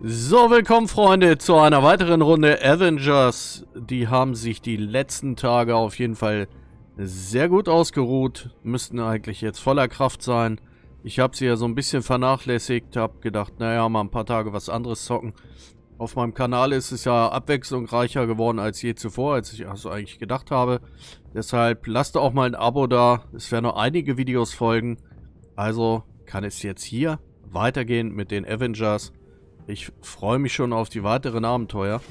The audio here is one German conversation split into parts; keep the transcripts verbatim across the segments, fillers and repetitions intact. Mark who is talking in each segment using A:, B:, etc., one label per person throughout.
A: So, willkommen Freunde zu einer weiteren Runde Avengers. Die haben sich die letzten Tage auf jeden Fall sehr gut ausgeruht. Müssten eigentlich jetzt voller Kraft sein. Ich habe sie ja so ein bisschen vernachlässigt. Habe gedacht, naja, mal ein paar Tage was anderes zocken. Auf meinem Kanal ist es ja abwechslungsreicher geworden als je zuvor, als ich also eigentlich gedacht habe. Deshalb lasst auch mal ein Abo da. Es werden noch einige Videos folgen. Also kann es jetzt hier weitergehen mit den Avengers. Ich freue mich schon auf die weiteren Abenteuer.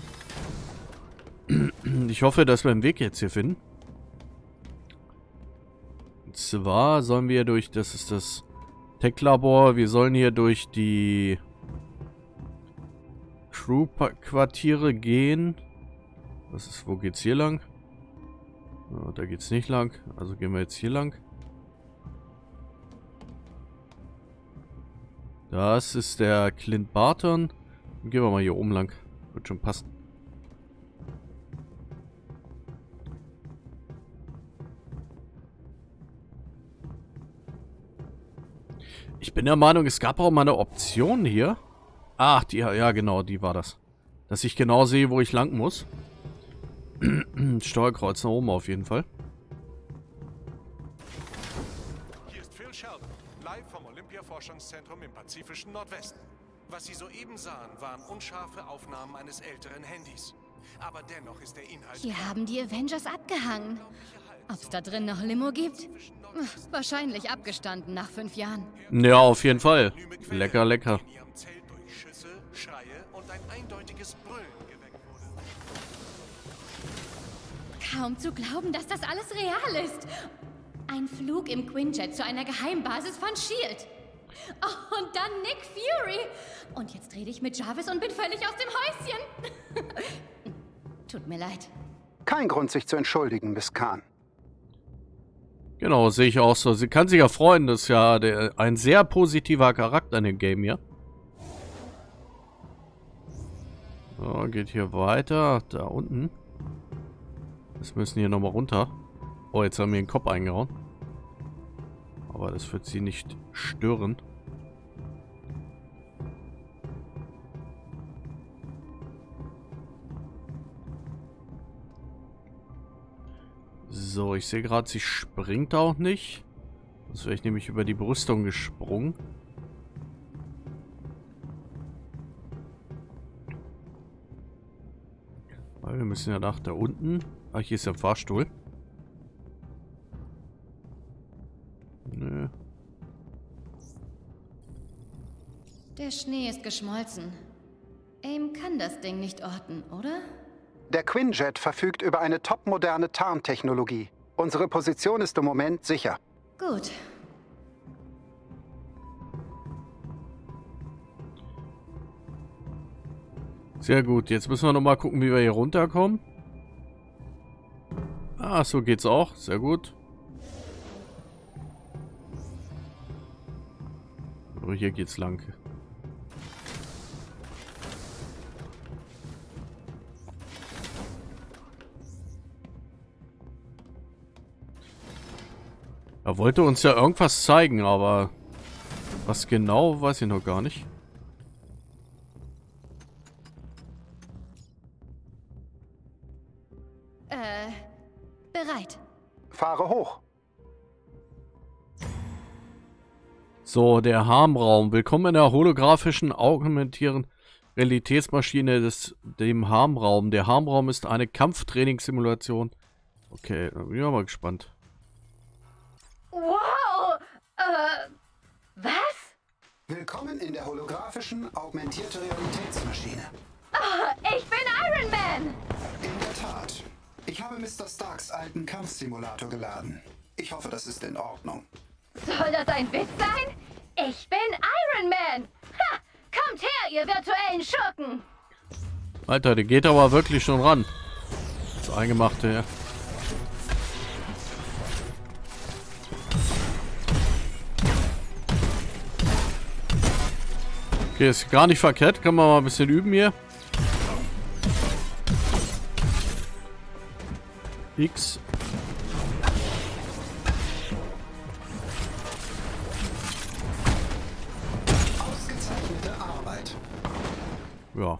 A: Ich hoffe, dass wir einen Weg jetzt hier finden. Und zwar sollen wir durch, das ist das Tech-Labor, wir sollen hier durch die Crew-Quartiere gehen. Was ist, wo geht's hier lang? Oh, da geht's nicht lang, also gehen wir jetzt hier lang. Das ist der Clint Barton. Gehen wir mal hier oben lang. Wird schon passen. Ich bin der Meinung, es gab auch mal eine Option hier. Ach, die, ja genau, die war das. Dass ich genau sehe, wo ich lang muss. Steuerkreuz nach oben auf jeden Fall.
B: Vom Olympiaforschungszentrum im pazifischen Nordwesten. Was Sie soeben sahen, waren unscharfe Aufnahmen eines älteren Handys. Aber dennoch ist der Inhalt...
C: Hier haben die Avengers abgehangen. Ob es da drin noch Limo gibt? Wahrscheinlich abgestanden nach fünf Jahren.
A: Ja, auf jeden Fall. Lecker, lecker.
B: In ihrem Zelt durch Schüsse, Schreie und ein eindeutiges Brüllen geweckt wurde.
C: Kaum zu glauben, dass das alles real ist. Ein Flug im Quinjet zu einer Geheimbasis von S H I E L D. Oh, und dann Nick Fury. Und jetzt rede ich mit Jarvis und bin völlig aus dem Häuschen. Tut mir leid.
D: Kein Grund, sich zu entschuldigen, Miss Khan.
A: Genau, sehe ich auch so. Sie kann sich ja freuen, das ist ja der, ein sehr positiver Charakter in dem Game hier. So, geht hier weiter. Da unten. Jetzt müssen hier nochmal runter. Oh, jetzt haben wir den Kopf eingehauen. Aber das wird sie nicht stören. So, ich sehe gerade, sie springt auch nicht. Sonst wäre ich nämlich über die Brüstung gesprungen. Weil wir müssen ja nach da unten. Ach, hier ist der Fahrstuhl. Nö.
C: Der Schnee ist geschmolzen. AIM kann das Ding nicht orten, oder?
D: Der Quinjet verfügt über eine topmoderne Tarntechnologie. Unsere Position ist im Moment sicher.
C: Gut.
A: Sehr gut. Jetzt müssen wir noch mal gucken, wie wir hier runterkommen. Ah, so geht's auch. Sehr gut. Oh, hier geht's lang. Er wollte uns ja irgendwas zeigen, aber was genau, weiß ich noch gar nicht.
C: Äh, bereit.
D: Fahre hoch.
A: So, der Harmraum. Willkommen in der holographischen augmentierten Realitätsmaschine des dem Harmraum. Der Harmraum ist eine Kampftrainingssimulation. Okay, bin ich mal gespannt.
C: Wow! Äh, was?
D: Willkommen in der holographischen augmentierte Realitätsmaschine.
C: Oh, ich bin Iron Man!
D: In der Tat. Ich habe Mister Starks alten Kampfsimulator geladen. Ich hoffe, das ist in Ordnung.
C: Soll das ein Witz sein? Ich bin Iron Man! Ha! Kommt her, ihr virtuellen Schurken!
A: Alter, der geht aber wirklich schon ran. Das Eingemachte, ja. Okay, ist gar nicht verkehrt. Kann man mal ein bisschen üben hier. X.
D: Ausgezeichnete Arbeit.
A: Ja.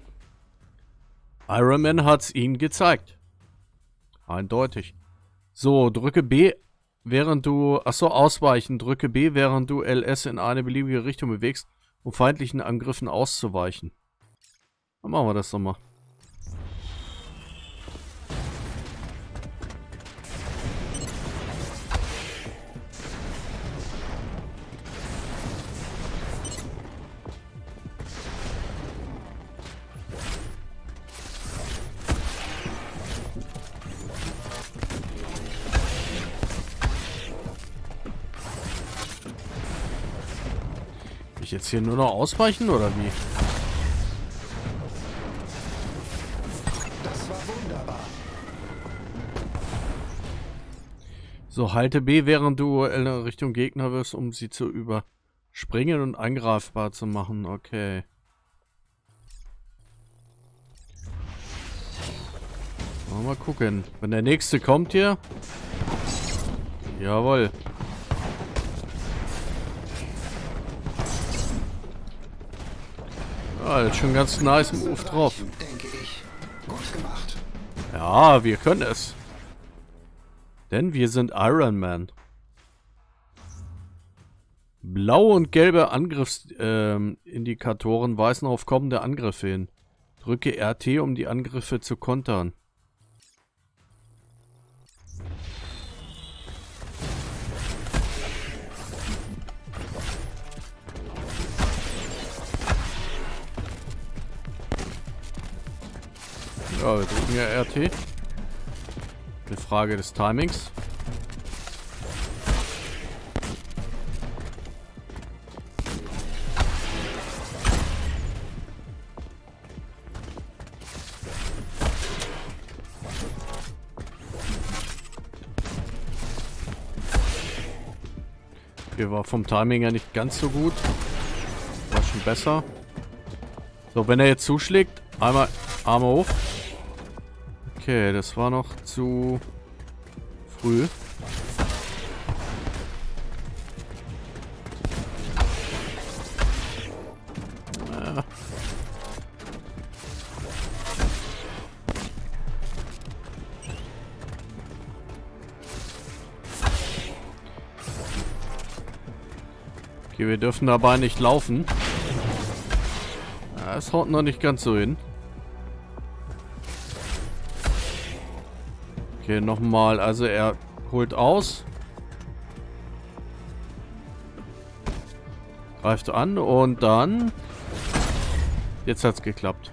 A: Iron Man hat's ihnen gezeigt. Eindeutig. So, drücke B, während du... Achso, ausweichen. Drücke B, während du L S in eine beliebige Richtung bewegst, um feindlichen Angriffen auszuweichen. Dann machen wir das doch mal. Jetzt hier nur noch ausweichen oder wie?
D: Das war wunderbar.
A: So, halte B, während du in Richtung Gegner wirst, um sie zu überspringen und angreifbar zu machen. Okay. Mal gucken. Wenn der nächste kommt hier. Jawohl. Ja, das ist schon ganz nice Move drauf.
D: Denke ich. Gut gemacht.
A: Ja, wir können es. Denn wir sind Iron Man. Blaue und gelbe Angriffsindikatoren ähm, weisen auf kommende Angriffe hin. Drücke R T, um die Angriffe zu kontern. Ja, wir drücken ja R T. Eine Frage des Timings. Hier war vom Timing ja nicht ganz so gut. War schon besser. So, wenn er jetzt zuschlägt, einmal Arme hoch. Okay, das war noch zu früh. Ja. Okay, wir dürfen dabei nicht laufen. Ja, es haut noch nicht ganz so hin. Okay, nochmal. Also er holt aus. Greift an und dann... Jetzt hat's geklappt.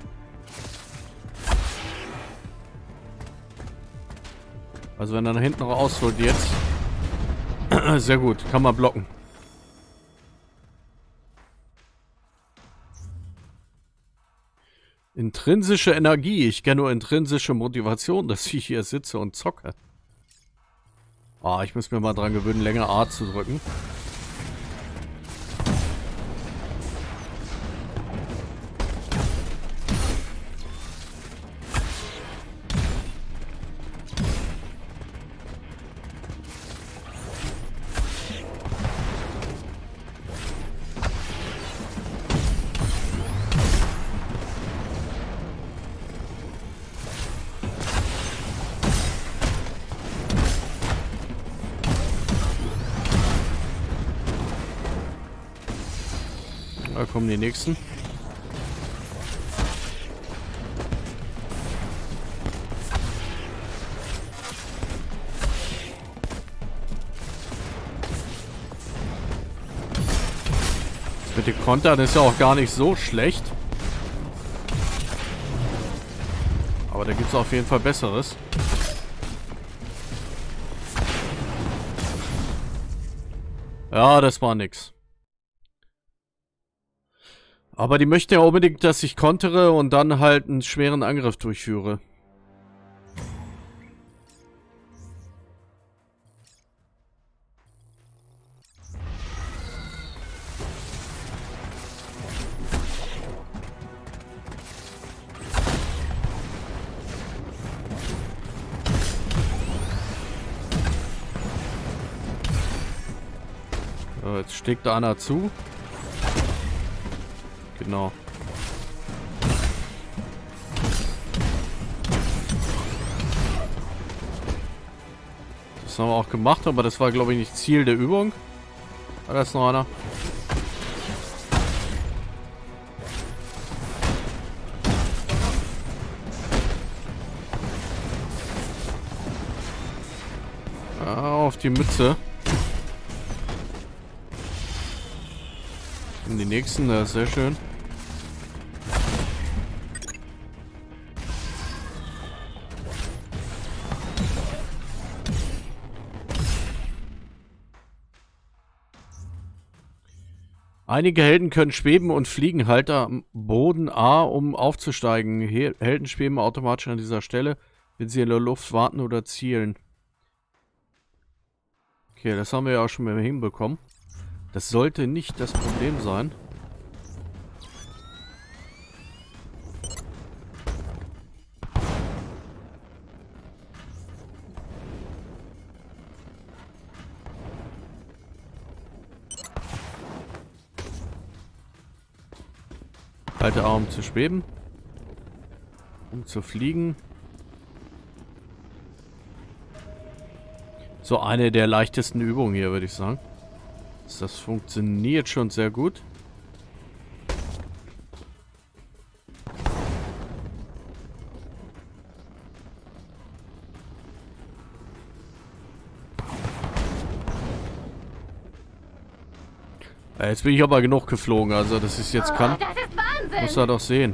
A: Also wenn er nach hinten rausholt jetzt... Sehr gut. Kann man blocken. Intrinsische Energie. Ich kenne nur intrinsische Motivation, dass ich hier sitze und zocke. Ah, ich muss mir mal dran gewöhnen, länger A zu drücken. Da kommen die nächsten. Das mit den Kontern ist ja auch gar nicht so schlecht. Aber da gibt es auf jeden Fall Besseres. Ja, das war nix. Aber die möchte ja unbedingt, dass ich kontere und dann halt einen schweren Angriff durchführe. So, jetzt steckt da einer zu. Genau. haben wir auch gemacht, aber das war, glaube ich, nicht Ziel der Übung. War das noch einer? Ja, auf die Mütze. Und die nächsten, das ist sehr schön. Einige Helden können schweben und fliegen. Halte am Boden A, um aufzusteigen. He Helden schweben automatisch an dieser Stelle, wenn sie in der Luft warten oder zielen. Okay, das haben wir ja auch schon mal hinbekommen. Das sollte nicht das Problem sein. Halte A, um zu schweben. Um zu fliegen. So eine der leichtesten Übungen hier, würde ich sagen. Das funktioniert schon sehr gut. Ja, jetzt bin ich aber genug geflogen, also dass ich es jetzt kann.
C: Oh, das ist Wahnsinn!
A: Muss er doch sehen.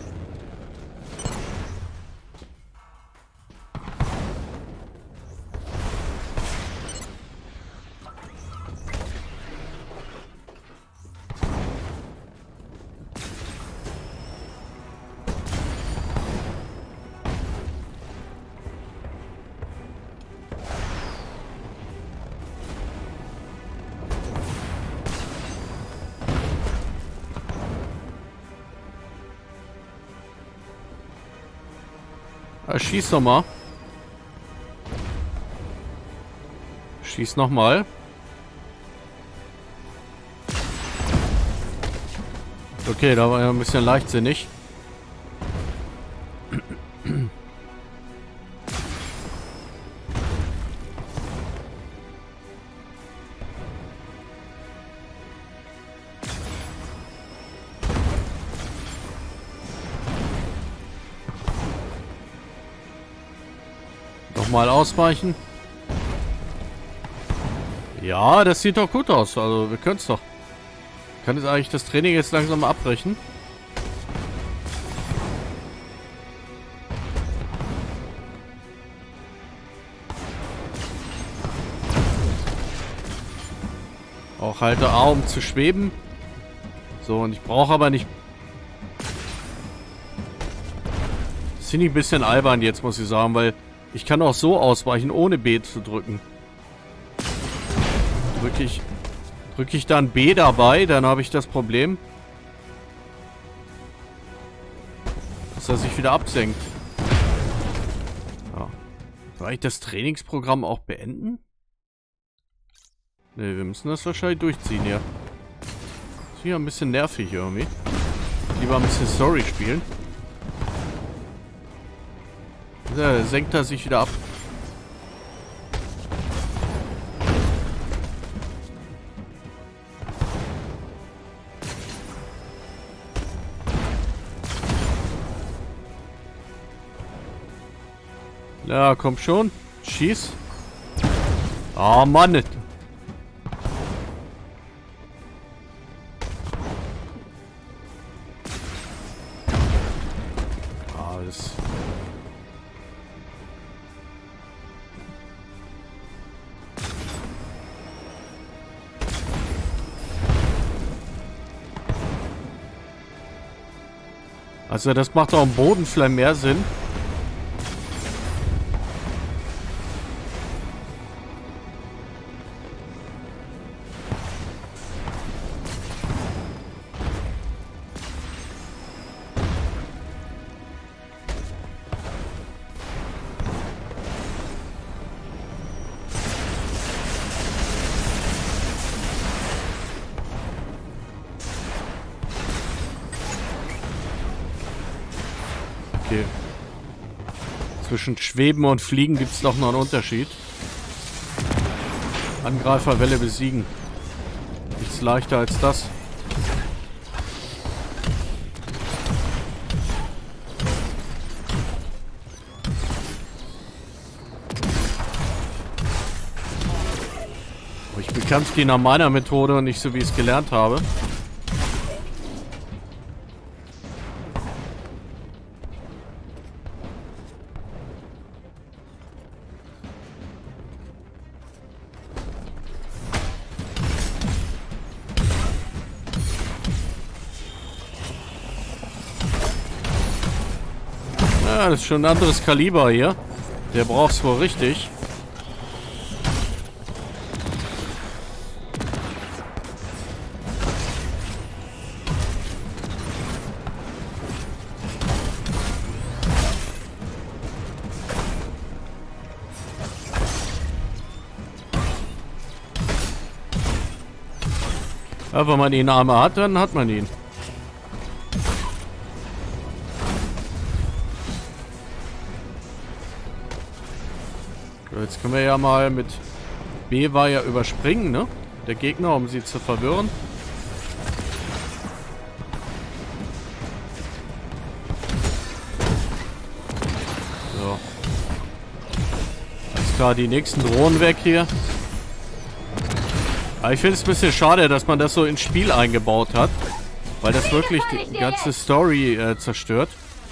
A: Ah, schieß noch mal. Schieß noch mal. Okay, da war ja ein bisschen leichtsinnig. Mal ausweichen. Ja, das sieht doch gut aus. Also wir können es doch. Kann jetzt eigentlich das Training jetzt langsam abbrechen? Auch halte A, um zu schweben. So, und ich brauche aber nicht... Das finde ich ein bisschen albern jetzt, muss ich sagen, weil ich kann auch so ausweichen, ohne B zu drücken. Drücke ich, drücke ich dann B dabei, dann habe ich das Problem, dass er sich wieder absenkt. Ja. Soll ich das Trainingsprogramm auch beenden? Ne, wir müssen das wahrscheinlich durchziehen, ja. Ist hier ein bisschen nervig irgendwie. Lieber ein bisschen Story spielen. Da senkt er sich wieder ab. Ja, komm schon. Schieß. Oh Mann. Ah, das... Also das macht auch im Boden vielleicht mehr Sinn. Okay. Zwischen Schweben und Fliegen gibt es doch noch einen Unterschied. Angreiferwelle besiegen. Nichts leichter als das. Aber ich bekämpfe die nach meiner Methode und nicht so, wie ich es gelernt habe. Ja, das ist schon ein anderes Kaliber hier. Der braucht's wohl richtig. Ja, wenn man ihn Arme hat, dann hat man ihn. Jetzt können wir ja mal mit B war ja überspringen, ne? Der Gegner, um sie zu verwirren. So. Alles klar, die nächsten Drohnen weg hier. Aber ich finde es ein bisschen schade, dass man das so ins Spiel eingebaut hat. Weil das wirklich die ganze Story äh, zerstört.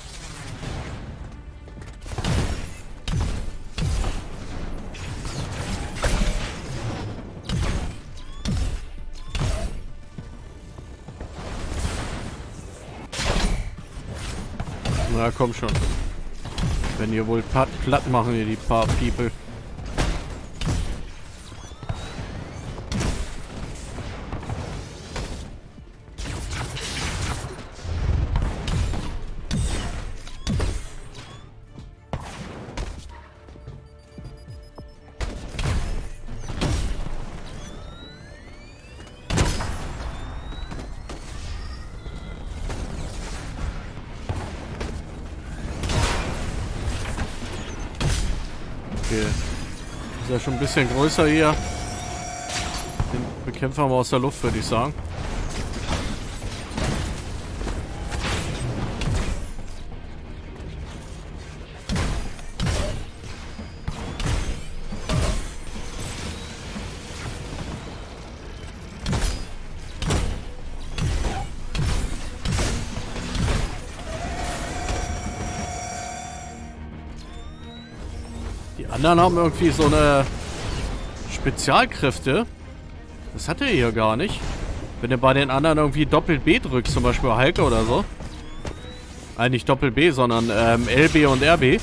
A: Na komm schon. Wenn ihr wohl platt, platt machen, ihr die paar People. Okay. Ist ja schon ein bisschen größer hier. Den bekämpfen wir aus der Luft, würde ich sagen. Die anderen haben irgendwie so eine Spezialkräfte. Das hat er hier gar nicht. Wenn du bei den anderen irgendwie Doppel B drückst, zum Beispiel Hulk oder so. Äh, nicht Doppel B, sondern ähm, L B und R B.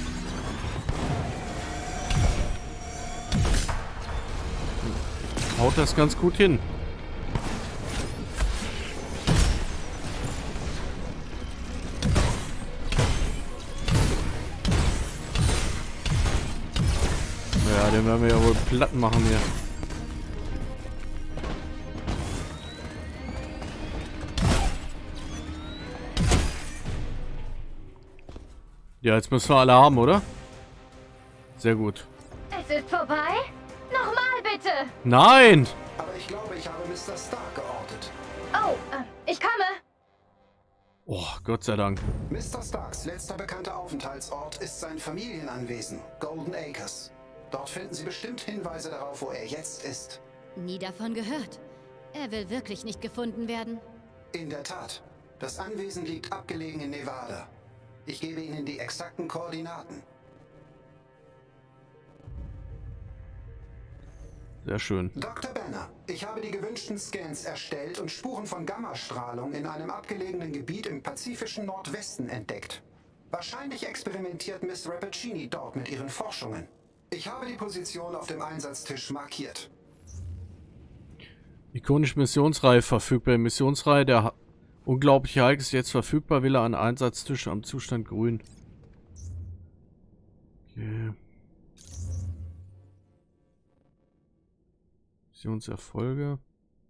A: Haut das ganz gut hin. Ja, den werden wir ja wohl platt machen hier. Ja, jetzt müssen wir alle haben, oder? Sehr gut.
C: Es ist vorbei? Nochmal bitte!
A: Nein!
D: Aber ich glaube, ich habe Mister Stark geortet.
C: Oh, äh, ich komme!
A: Oh, Gott sei Dank.
D: Mister Starks letzter bekannter Aufenthaltsort ist sein Familienanwesen, Golden Acres. Dort finden Sie bestimmt Hinweise darauf, wo er jetzt ist.
C: Nie davon gehört. Er will wirklich nicht gefunden werden.
D: In der Tat. Das Anwesen liegt abgelegen in Nevada. Ich gebe Ihnen die exakten Koordinaten.
A: Sehr schön.
D: Doktor Banner, ich habe die gewünschten Scans erstellt und Spuren von Gammastrahlung in einem abgelegenen Gebiet im pazifischen Nordwesten entdeckt. Wahrscheinlich experimentiert Miss Rappaccini dort mit ihren Forschungen. Ich habe die Position auf dem Einsatztisch markiert.
A: Ikonische Missionsreihe verfügbar. Missionsreihe der ha unglaubliche Hulk ist jetzt verfügbar. Wähle einen Einsatztisch am Zustand grün. Okay. Missionserfolge.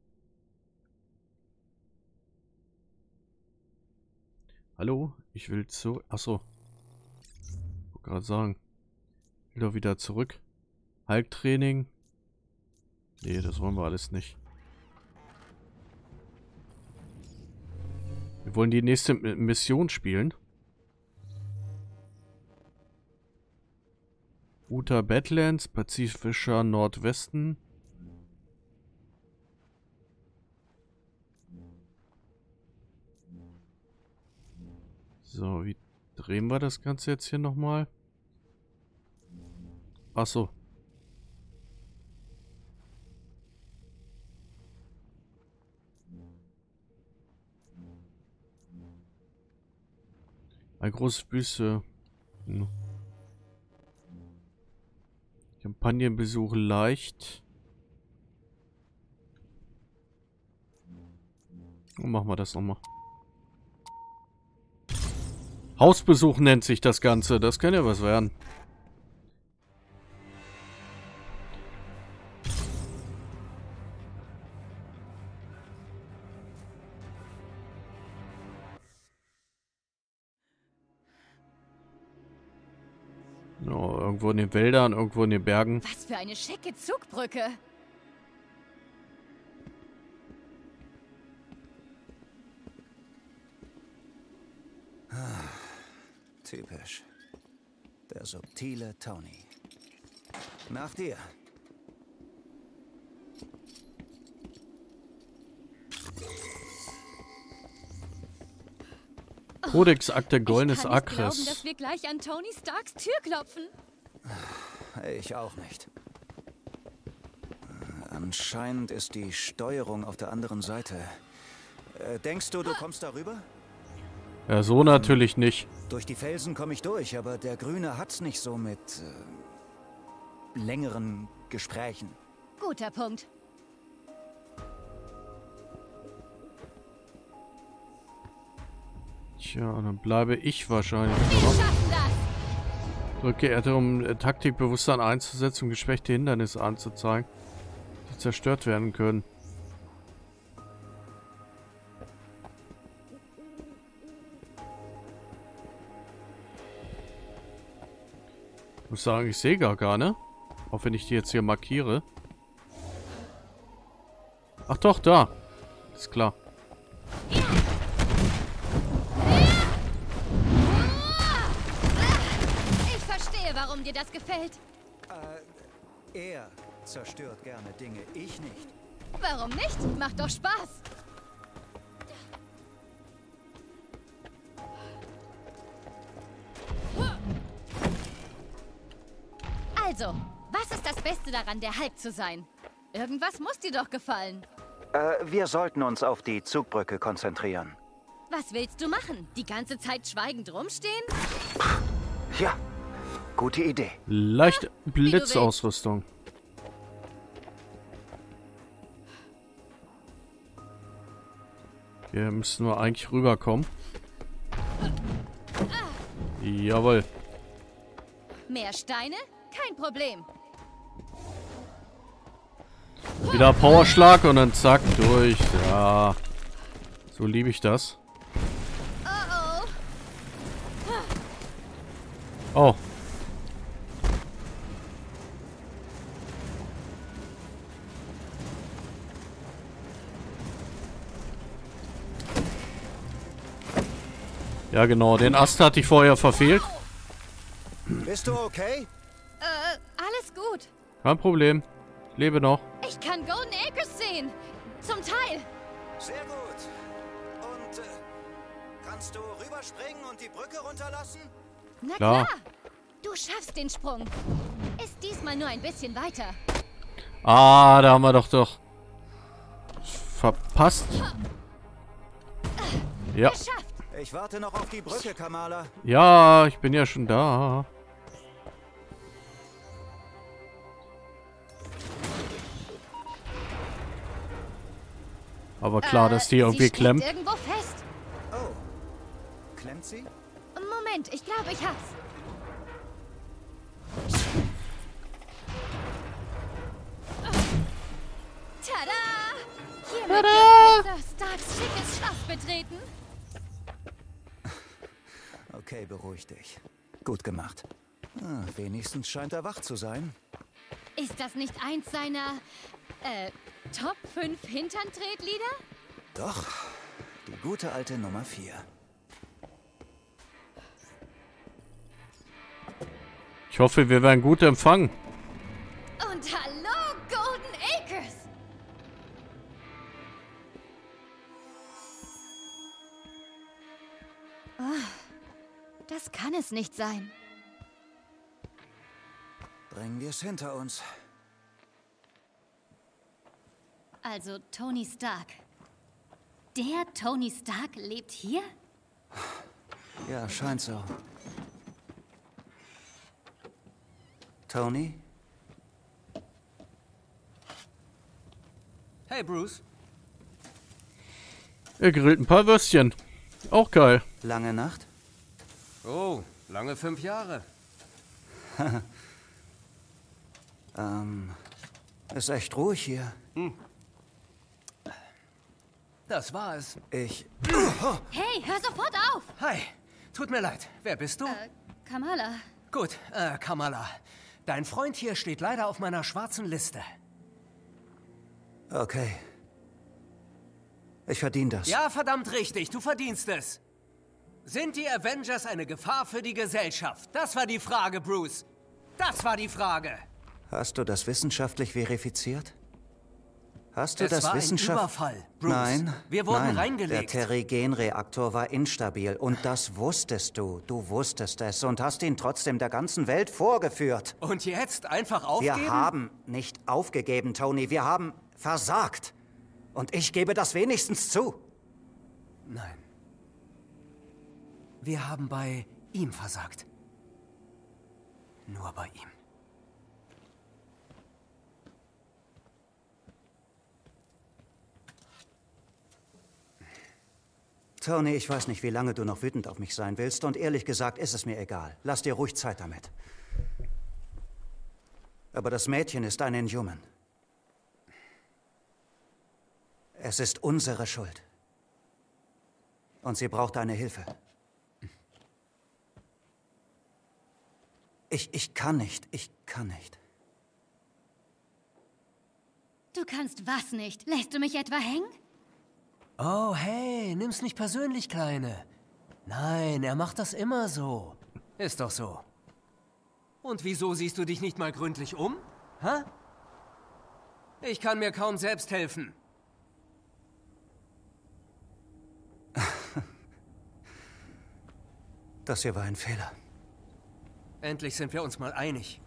A: Hallo? Ich will zurück. Achso. Ich wollte gerade sagen. Ich will doch wieder zurück. Hulk-Training. Nee, das wollen wir alles nicht. Wir wollen die nächste Mission spielen. Outer Badlands, pazifischer Nordwesten. So, wie drehen wir das Ganze jetzt hier nochmal? Ach so. Ein großes Büste. Hm. Kampagnenbesuch leicht. Und machen wir das nochmal. Hausbesuch nennt sich das Ganze. Das kann ja was werden. Oh, irgendwo in den Wäldern, irgendwo in den Bergen.
C: Was für eine schicke Zugbrücke.
E: Typisch. Der subtile Tony. Nach dir.
A: Kodexakte Goldenes
C: Ich kann nicht glauben,
A: Akres.
C: dass wir gleich an Tony Starks Tür klopfen.
E: Ich auch nicht. Anscheinend ist die Steuerung auf der anderen Seite. Äh, denkst du, du kommst darüber?
A: Ja, so natürlich nicht.
E: Durch die Felsen komme ich durch, aber der Grüne hat's nicht so mit äh, längeren Gesprächen.
C: Guter Punkt.
A: Tja, dann bleibe ich wahrscheinlich
C: Wir
A: noch.
C: schaffen das.
A: Drücke R, um äh, Taktikbewusstsein einzusetzen, um geschwächte Hindernisse anzuzeigen, die zerstört werden können. Ich muss sagen, ich sehe gar keine. Auch wenn ich die jetzt hier markiere. Ach doch, da. Ist klar.
C: Ich verstehe, warum dir das gefällt.
E: Äh, er zerstört gerne Dinge, ich nicht.
C: Warum nicht? Macht doch Spaß. Also, was ist das Beste daran, der Hulk zu sein? Irgendwas muss dir doch gefallen.
E: Äh, wir sollten uns auf die Zugbrücke konzentrieren.
C: Was willst du machen? Die ganze Zeit schweigend rumstehen?
E: Ja, gute Idee.
A: Leichte Blitzausrüstung. Wir müssen nur eigentlich rüberkommen. Jawohl.
C: Mehr Steine? Kein Problem.
A: Wieder Powerschlag und dann zack, durch. Ja. So liebe ich das.
C: Oh oh.
A: Oh. Ja genau, den Ast hatte ich vorher verfehlt.
E: Bist du okay?
C: Äh, alles gut.
A: Kein Problem. Ich lebe noch.
C: Ich kann Golden Acres sehen. Zum Teil.
E: Sehr gut. Und äh, kannst du rüberspringen und die Brücke runterlassen?
C: Na
A: Klar.
C: klar. Du schaffst den Sprung. Ist diesmal nur ein bisschen weiter.
A: Ah, da haben wir doch doch verpasst. Ja.
C: Geschafft.
E: Ich warte noch auf die Brücke, Kamala.
A: Ja, ich bin ja schon da. Aber klar, dass die
C: Äh,
A: irgendwie
C: sie
A: klemmt.
C: steckt irgendwo fest.
E: Oh. Klemmt sie?
C: Moment, ich glaube, ich hab's. Tada! Hiermit dürfen wir Sir Starks schickes Schloss betreten.
E: Okay, beruhig dich. Gut gemacht. Ah, wenigstens scheint er wach zu sein.
C: Ist das nicht eins seiner Äh, Top fünf Hinterntretlieder?
E: Doch, die gute alte Nummer vier.
A: Ich hoffe, wir werden gut empfangen.
C: Und hallo, Golden Acres! Oh, das kann es nicht sein.
E: Bringen wir es hinter uns.
C: Also Tony Stark. Der Tony Stark lebt hier?
E: Ja, scheint so. Tony?
F: Hey, Bruce.
A: Er grillt ein paar Würstchen. Auch geil.
E: Lange Nacht?
F: Oh, lange fünf Jahre.
E: ähm, ist echt ruhig hier.
F: Hm. Das war es.
E: Ich...
C: Hey, hör sofort auf!
F: Hi, tut mir leid. Wer bist du?
C: Äh, Kamala.
F: Gut, äh, Kamala. Dein Freund hier steht leider auf meiner schwarzen Liste.
E: Okay. Ich verdiene das.
F: Ja, verdammt richtig, du verdienst es. Sind die Avengers eine Gefahr für die Gesellschaft? Das war die Frage, Bruce. Das war die Frage.
E: Hast du das wissenschaftlich verifiziert? Hast du
F: Es
E: das
F: war ein
E: Wissenschaft...
F: Überfall, Bruce.
E: Nein,
F: Wir wurden
E: nein.
F: reingelegt.
E: Der Terrigen-Reaktor war instabil und das wusstest du. Du wusstest es und hast ihn trotzdem der ganzen Welt vorgeführt.
F: Und jetzt einfach aufgeben?
E: Wir haben nicht aufgegeben, Tony. Wir haben versagt. Und ich gebe das wenigstens zu.
F: Nein. Wir haben bei ihm versagt. Nur bei ihm.
E: Tony, ich weiß nicht, wie lange du noch wütend auf mich sein willst. Und ehrlich gesagt ist es mir egal. Lass dir ruhig Zeit damit. Aber das Mädchen ist ein Inhuman. Es ist unsere Schuld. Und sie braucht deine Hilfe. Ich, ich kann nicht. Ich kann nicht.
C: Du kannst was nicht? Lässt du mich etwa hängen?
F: Oh, hey, nimm's nicht persönlich, Kleine. Nein, er macht das immer so. Ist doch so. Und wieso siehst du dich nicht mal gründlich um? Hä? Ich kann mir kaum selbst helfen.
E: Das hier war ein Fehler.
F: Endlich sind wir uns mal einig.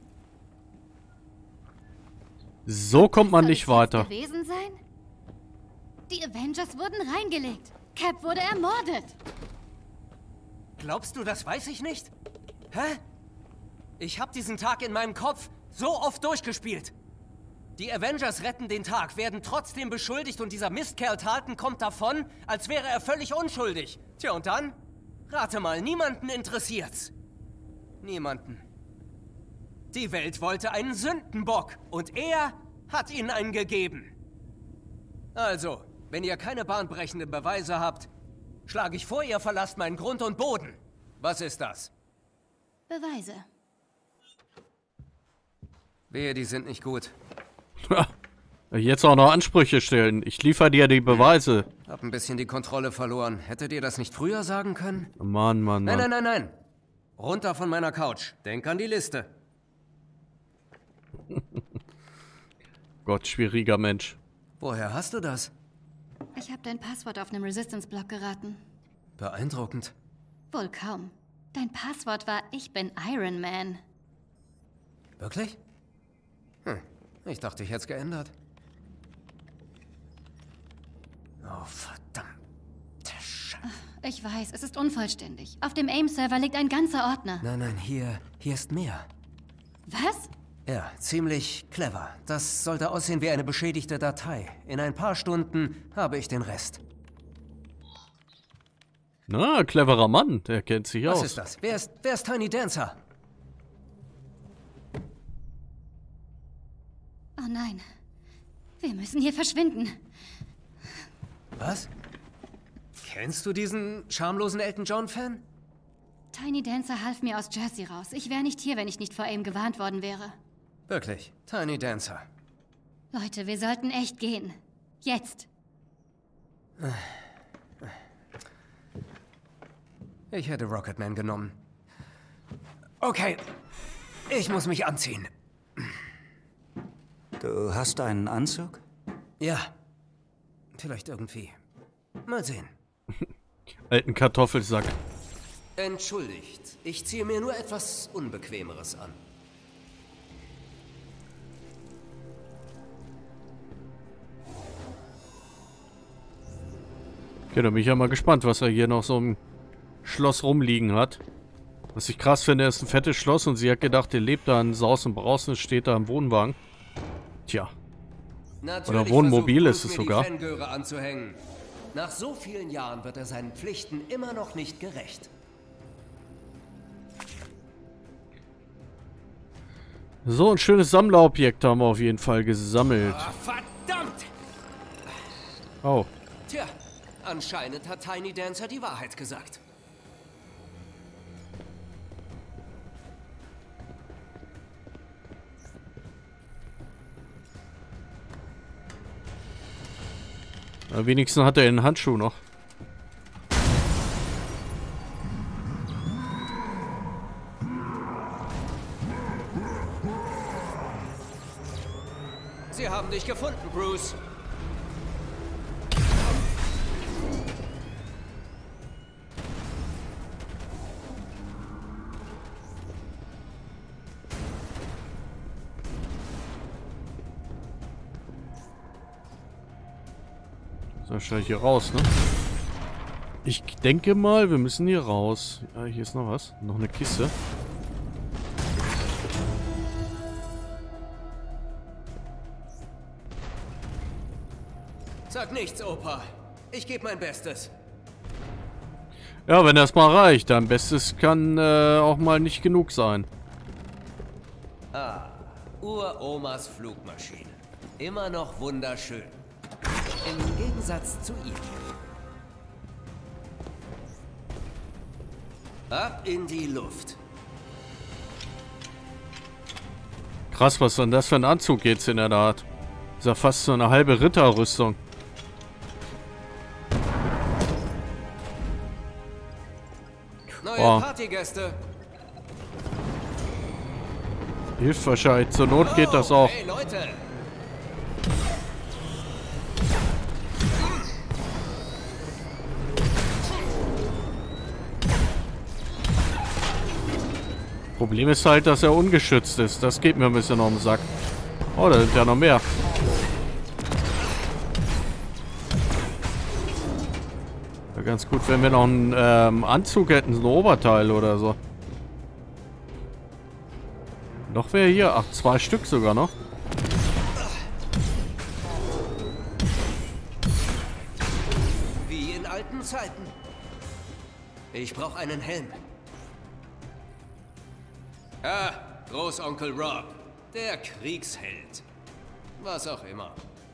A: So kommt man
C: Soll
A: nicht
C: es
A: weiter.
C: jetzt gewesen sein? Die Avengers wurden reingelegt. Cap wurde ermordet.
F: Glaubst du, das weiß ich nicht? Hä? Ich hab diesen Tag in meinem Kopf so oft durchgespielt. Die Avengers retten den Tag, werden trotzdem beschuldigt und dieser Mistkerl Tarleton kommt davon, als wäre er völlig unschuldig. Tja, und dann? Rate mal, niemanden interessiert's. Niemanden. Die Welt wollte einen Sündenbock und er hat ihnen einen gegeben. Also, wenn ihr keine bahnbrechenden Beweise habt, schlage ich vor, ihr verlasst meinen Grund und Boden. Was ist das?
C: Beweise.
F: Wehe, die sind nicht gut.
A: Jetzt auch noch Ansprüche stellen. Ich liefere dir die Beweise.
F: Hab ein bisschen die Kontrolle verloren. Hättet ihr das nicht früher sagen können?
A: Mann, Mann, Mann.
F: Nein, nein, nein, nein. Runter von meiner Couch. Denk an die Liste.
A: Gott, schwieriger Mensch.
F: Woher hast du das?
C: Ich habe dein Passwort auf einem Resistance-Block geraten.
F: Beeindruckend.
C: Wohl kaum. Dein Passwort war Ich bin Iron Man.
F: Wirklich? Hm. Ich dachte, ich hätte es geändert. Oh, verdammte Scheiße.
C: Ich weiß, es ist unvollständig. Auf dem AIM-Server liegt ein ganzer Ordner.
F: Nein, nein, hier, hier ist mehr.
C: Was?
F: Ja, ziemlich clever. Das sollte aussehen wie eine beschädigte Datei. In ein paar Stunden habe ich den Rest.
A: Na, cleverer Mann. Der kennt sich
F: Was
A: aus.
F: ist das? Wer ist, wer ist Tiny Dancer?
C: Oh nein. Wir müssen hier verschwinden.
F: Was? Kennst du diesen schamlosen Elton John-Fan?
C: Tiny Dancer half mir aus Jersey raus. Ich wäre nicht hier, wenn ich nicht vor AIM gewarnt worden wäre.
F: Wirklich, Tiny Dancer.
C: Leute, wir sollten echt gehen. Jetzt.
F: Ich hätte Rocketman genommen. Okay, ich muss mich anziehen.
E: Du hast einen Anzug?
F: Ja, vielleicht irgendwie. Mal sehen.
A: Alten Kartoffelsack.
F: Entschuldigt, ich ziehe mir nur etwas Unbequemeres an.
A: Okay, da bin ich ja mal gespannt, was er hier noch so im Schloss rumliegen hat. Was ich krass finde, ist ein fettes Schloss und sie hat gedacht, er lebt da in Saus und Braus und steht da im Wohnwagen. Tja.
F: Natürlich
A: oder Wohnmobil ist
F: versucht
A: es
F: Bruce, mir
A: sogar.
F: die Fangöre anzuhängen. Nach so vielen Jahren wird er seinen Pflichten immer noch nicht gerecht.
A: So, ein schönes Sammlerobjekt haben wir auf jeden Fall gesammelt.
F: Ah, verdammt!
A: Oh.
F: Tja, anscheinend hat Tiny Dancer die Wahrheit gesagt.
A: Na, wenigstens hat er einen Handschuh noch.
F: Sie haben dich gefunden, Bruce.
A: So, wahrscheinlich hier raus, ne? Ich denke mal, wir müssen hier raus. Ja, hier ist noch was. Noch eine Kiste.
F: Sag nichts, Opa. Ich gebe mein Bestes.
A: Ja, wenn das mal reicht. Dein Bestes kann äh, auch mal nicht genug sein.
F: Ah, Uromas Flugmaschine. Immer noch wunderschön. Im Gegensatz zu ihr. Ab in die Luft.
A: Krass, was denn das für ein Anzug jetzt in der Art? Ist ja fast so eine halbe Ritterrüstung.
F: Neue
A: Boah.
F: Partygäste.
A: Hilft wahrscheinlich. Zur Not geht das auch.
F: Hey Leute.
A: Problem ist halt, dass er ungeschützt ist. Das geht mir ein bisschen auf den Sack. Oh, da sind ja noch mehr. Wäre ganz gut, wenn wir noch einen ähm, Anzug hätten, so ein Oberteil oder so. Noch wer hier? Ach, zwei Stück sogar noch.
F: Wie in alten Zeiten. Ich brauche einen Helm. Ah, Großonkel Rob. Der Kriegsheld. Was auch immer.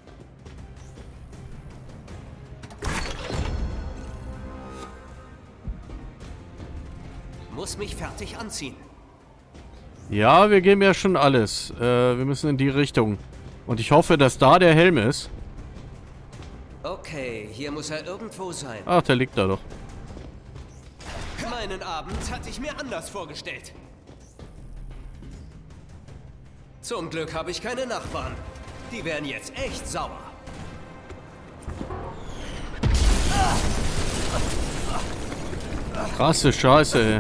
F: Muss mich fertig anziehen.
A: Ja, wir geben ja schon alles. Äh, wir müssen in die Richtung. Und ich hoffe, dass da der Helm ist.
F: Okay, hier muss er irgendwo sein.
A: Ach, der liegt da doch.
F: Meinen Abend hatte ich mir anders vorgestellt. Zum Glück habe ich keine Nachbarn. Die wären jetzt echt sauer.
A: Krasse Scheiße, ey.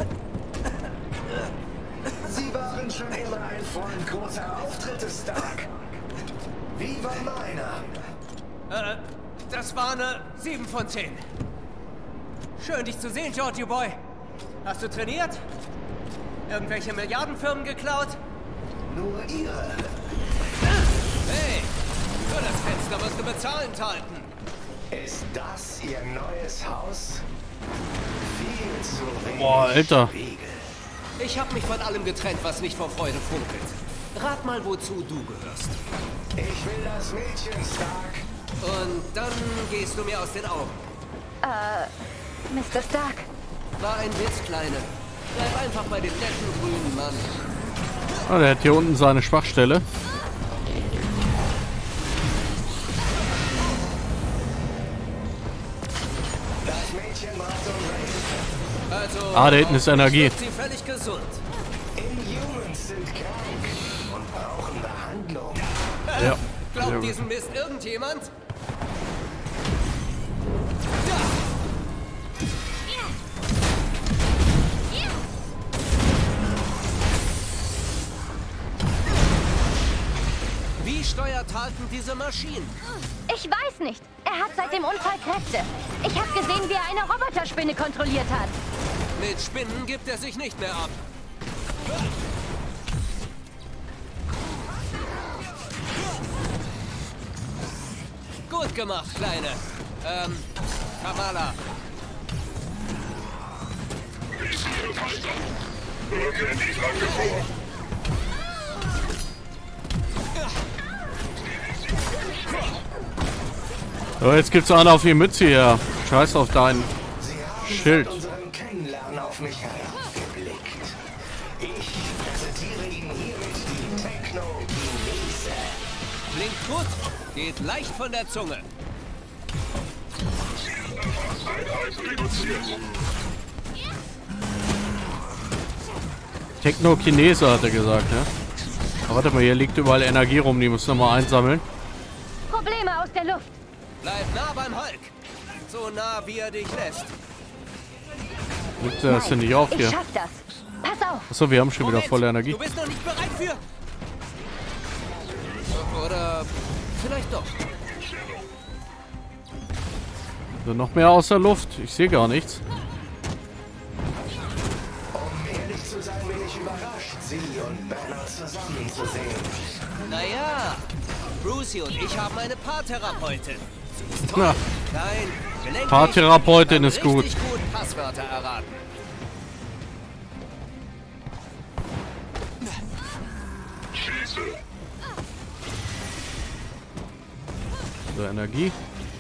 G: Sie waren schon immer ein Freund großer Auftritte, Stark. Wie war meiner?
F: Äh, das war eine sieben von zehn. Schön, dich zu sehen, Georgie Boy. Hast du trainiert? Irgendwelche Milliardenfirmen geklaut?
G: Nur ihre.
F: Hey, für das Fenster wirst du bezahlend halten.
G: Ist das ihr neues Haus? Viel zu wenig
A: Boah, Alter.
G: Spiegel.
F: Ich habe mich von allem getrennt, was nicht vor Freude funkelt. Rat mal, wozu du gehörst.
G: Ich will das Mädchen, Stark.
F: Und dann gehst du mir aus den Augen.
C: Äh, Mister Stark.
F: War ein Witz, Kleine. Bleib einfach bei dem netten grünen Mann.
A: Ah, der hat hier unten seine Schwachstelle.
F: Also,
A: Ah, da hinten ist Energie.
F: wirkt sie völlig gesund.
G: Inhumans sind krank und brauchen Behandlung.
A: Ja. Sehr
F: Glaubt
A: gut.
F: diesen Mist irgendjemand? Wie steuert Halten diese Maschinen?
C: Ich weiß nicht. Er hat seit dem Unfall Kräfte. Ich habe gesehen, wie er eine Roboterspinne kontrolliert hat.
F: Mit Spinnen gibt er sich nicht mehr ab. Gut gemacht, Kleine. Ähm, Kamala.
A: So, jetzt gibt's einen auf die Mütze hier. Scheiß auf dein
G: Sie haben
A: Schild.
G: seit unserem Kennenlernen auf mich herabgeblickt. Ich präsentiere Ihnen hiermit die Technokinese.
F: Klingt gut. Geht leicht von der Zunge.
A: Technokinese hat er gesagt, ne? Aber warte mal, hier liegt überall Energie rum, die müssen wir mal einsammeln.
C: Probleme aus der Luft.
F: Bleib nah beim Hulk. So nah, wie er dich lässt.
A: Nimmt er das denn nicht auf
C: Ich
A: hier?
C: schaff das. Pass auf.
A: Achso, wir haben schon wieder
F: Moment,
A: volle Energie.
F: Du bist noch nicht bereit für... Oder vielleicht doch.
A: So, noch mehr aus der Luft. Ich sehe gar nichts.
G: Um ehrlich zu sein, bin ich überrascht, Sie und Banner zusammenzusehen.
F: Naja, Brucey und ich haben eine Paartherapeutin. Sie ist toll,
A: Na,
F: klein, gelenkig,
A: Paartherapeutin
F: kann
A: ist gut.
F: richtig gut Passwörter erraten.
A: so, Energie.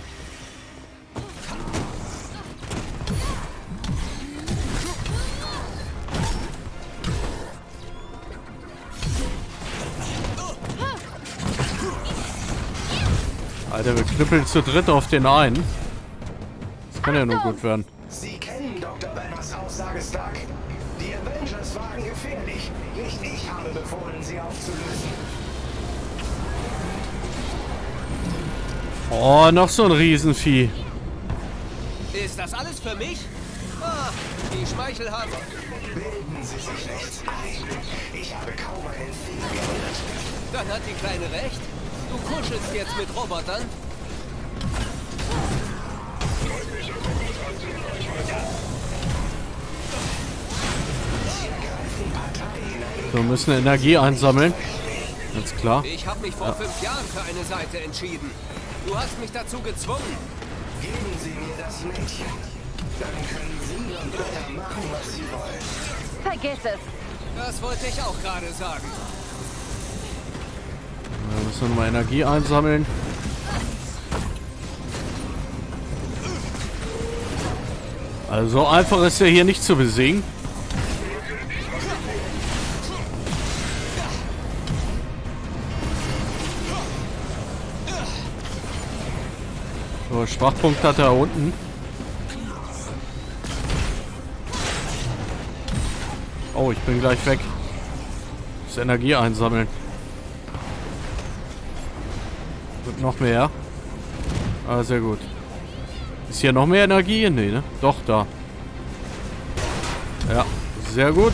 A: Alter, wir knüppeln zu dritt auf den einen. Das kann ja nur gut werden.
G: Sie kennen Doktor Banners Aussage, Stark. Die Avengers waren gefährlich. Nicht ich habe befohlen, sie aufzulösen.
A: Oh, noch so ein Riesenvieh.
F: Ist das alles für mich? Ah, wie schmeichelhaft.
G: Bilden Sie sich nichts ein. Ich habe kaum einen Fehler gemacht.
F: Dann hat die Kleine recht. Du kuschelst jetzt mit Robotern.
A: So, wir müssen Energie einsammeln. Ganz klar.
F: Ich habe mich vor fünf Jahren für eine Seite entschieden. Du hast mich dazu gezwungen.
G: Geben Sie mir das Mädchen. Dann können Sie und Banner machen, was Sie wollen.
C: Vergiss es.
F: Das wollte ich auch gerade sagen.
A: Wir müssen mal Energie einsammeln. Also so einfach ist er hier nicht zu besiegen. So, Schwachpunkt hat er unten. Oh, ich bin gleich weg. Das Energie einsammeln. Und noch mehr. Ah, sehr gut. Ist hier noch mehr Energie? Nee, ne? Doch, da. Ja, sehr gut.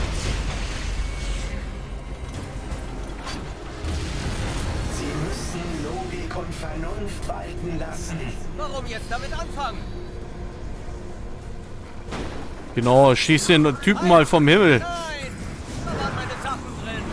G: Sie müssen Logik und Vernunft walten lassen.
F: Warum jetzt damit anfangen?
A: Genau, schieß den Typen mal vom Himmel.
F: Nein! Da waren meine Sachen drin.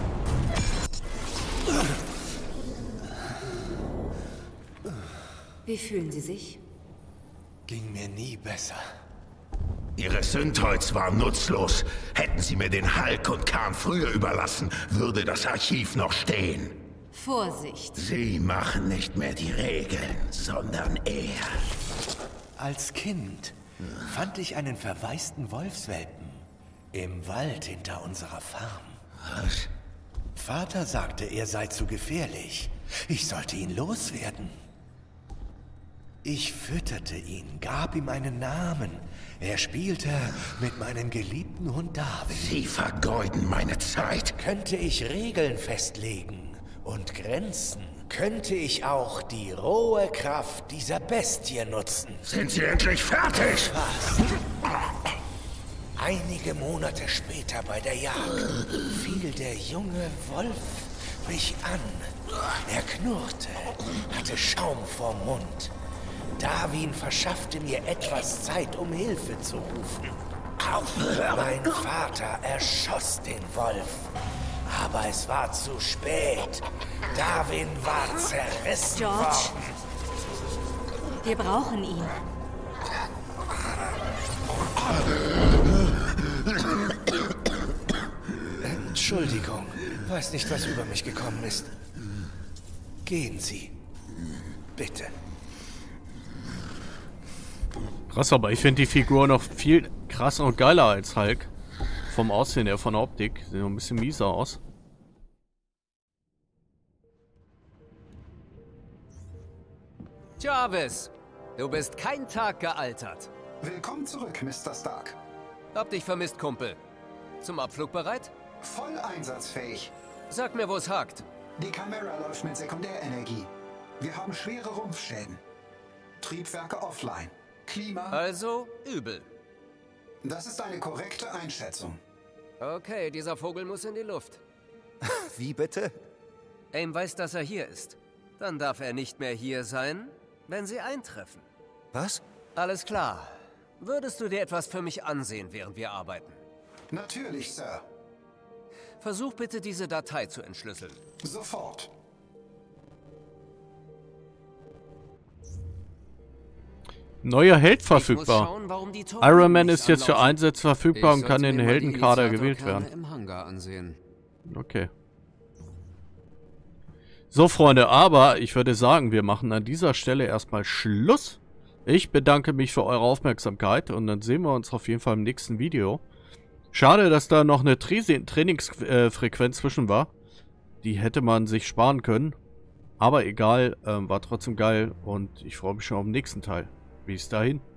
H: Wie fühlen Sie sich?
G: Ging mir nie besser.
I: Ihre Synthroids waren nutzlos. Hätten Sie mir den Hulk und Khan früher überlassen, würde das Archiv noch stehen.
H: Vorsicht.
I: Sie machen nicht mehr die Regeln, sondern er.
G: Als Kind fand ich einen verwaisten Wolfswelpen im Wald hinter unserer Farm.
I: Was?
G: Vater sagte, er sei zu gefährlich. Ich sollte ihn loswerden. Ich fütterte ihn, gab ihm einen Namen. Er spielte mit meinem geliebten Hund Darwin.
I: Sie vergeuden meine Zeit.
G: Könnte ich Regeln festlegen und Grenzen, könnte ich auch die rohe Kraft dieser Bestie nutzen.
I: Sind Sie endlich fertig?
G: Was? Einige Monate später bei der Jagd fiel der junge Wolf mich an. Er knurrte, hatte Schaum vorm Mund. Darwin verschaffte mir etwas Zeit, um Hilfe zu rufen. Mein Vater erschoss den Wolf. Aber es war zu spät. Darwin war zerrissen
H: George,
G: worden.
H: wir brauchen ihn.
G: Entschuldigung, weiß nicht, was über mich gekommen ist. Gehen Sie. Bitte.
A: Krass, aber ich finde die Figur noch viel krasser und geiler als Hulk. Vom Aussehen her, von der Optik. Sieht noch ein bisschen mieser aus.
F: Jarvis, du bist kein Tag gealtert.
D: Willkommen zurück, Mister Stark.
F: Hab dich vermisst, Kumpel. Zum Abflug bereit?
D: Voll einsatzfähig.
F: Sag mir, wo es hakt.
D: Die Chimera läuft mit Sekundärenergie. Wir haben schwere Rumpfschäden. Triebwerke offline. Klima...
F: Also übel.
D: Das ist eine korrekte Einschätzung.
F: Okay, dieser Vogel muss in die Luft.
E: Wie bitte?
F: Aim weiß, dass er hier ist. Dann darf er nicht mehr hier sein, wenn sie eintreffen.
E: Was?
F: Alles klar. Würdest du dir etwas für mich ansehen, während wir arbeiten?
D: Natürlich, Sir.
F: Versuch bitte, diese Datei zu entschlüsseln.
D: Sofort.
A: Neuer Held
F: Ich muss
A: verfügbar.
F: schauen, warum die Torpedos
A: Iron Man
F: nicht
A: ist jetzt für
F: anlaufen.
A: Einsätze verfügbar
J: Ich
A: und kann
J: sollte
A: in den
J: mir mal die
A: Heldenkader gewählt
J: Initiatorkerne
A: werden.
J: im Hangar ansehen.
A: Okay. So, Freunde, aber ich würde sagen, wir machen an dieser Stelle erstmal Schluss. Ich bedanke mich für eure Aufmerksamkeit und dann sehen wir uns auf jeden Fall im nächsten Video. Schade, dass da noch eine Tra Trainingsfrequenz zwischen war. Die hätte man sich sparen können. Aber egal, ähm, war trotzdem geil und ich freue mich schon auf den nächsten Teil. Bis dahin.